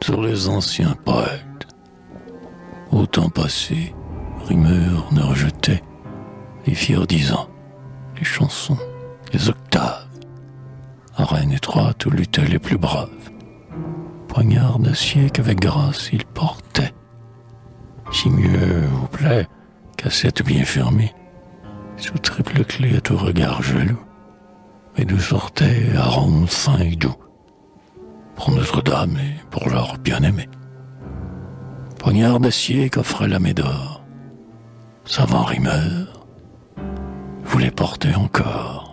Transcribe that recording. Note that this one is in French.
sur les anciens poètes. Au temps passé, rimeurs ne rejetaient les fiers 10 ans, les chansons, les octaves. Arène étroite où luttaient les plus braves. Poignard d'acier qu'avec grâce ils portaient. Si mieux vous plaît, cassette bien fermée, sous triple clé à tout regard jaloux, et d'où sortait arôme fin et doux, pour Notre-Dame et pour leur bien-aimé. Poignard d'acier qu'offrait la Médor, savant rimeur, vous les portez encore.